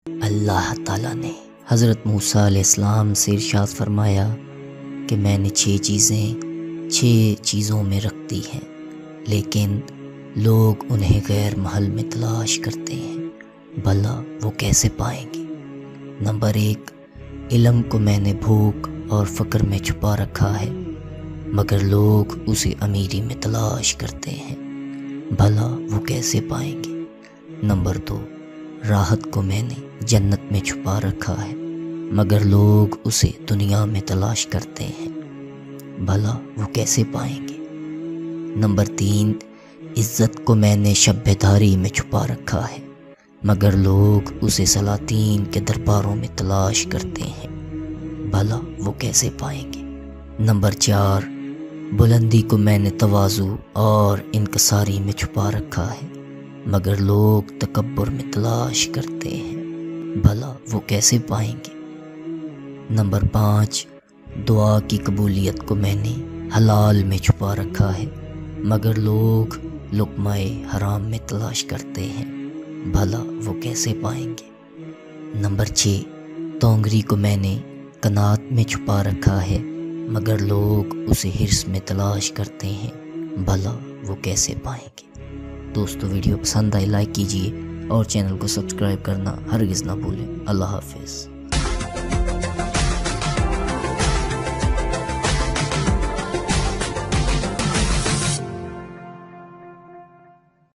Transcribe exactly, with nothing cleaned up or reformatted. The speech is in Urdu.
اللہ تعالیٰ نے حضرت موسیٰ علیہ السلام سے ارشاد فرمایا کہ میں نے چھ چیزیں چھ چیزوں میں رکھ دی ہیں، لیکن لوگ انہیں غیر محل میں تلاش کرتے ہیں، بھلا وہ کیسے پائیں گے؟ نمبر ایک، علم کو میں نے بھوک اور فقر میں چھپا رکھا ہے، مگر لوگ اسے امیری میں تلاش کرتے ہیں، بھلا وہ کیسے پائیں گے؟ نمبر دو، راحت کو میں نے جنت میں چھپا رکھا ہے، مگر لوگ اسے دنیا میں تلاش کرتے ہیں، بھلا وہ کیسے پائیں گے؟ نمبر تین، عزت کو میں نے شب داری میں چھپا رکھا ہے، مگر لوگ اسے سلاطین کے درباروں میں تلاش کرتے ہیں، بھلا وہ کیسے پائیں گے؟ نمبر چار، بلندی کو میں نے تواضع اور انکساری میں چھپا رکھا ہے، مگر لوگ تکبر میں تلاش کرتے ہیں، بھلا وہ کیسے پائیں گے؟ نمبر پانچ، دعا کی قبولیت کو میں نے حلال میں چھپا رکھا ہے، مگر لوگ لقمہ حرام میں تلاش کرتے ہیں، بھلا وہ کیسے پائیں گے؟ نمبر چھ، تونگری کو میں نے قناعت میں چھپا رکھا ہے، مگر لوگ اسے حرص میں تلاش کرتے ہیں، بھلا وہ کیسے پائیں گے؟ دوستو ویڈیو پسند آئی لائک کیجیے اور چینل کو سبسکرائب کرنا ہرگز نہ بھولیں۔ اللہ حافظ۔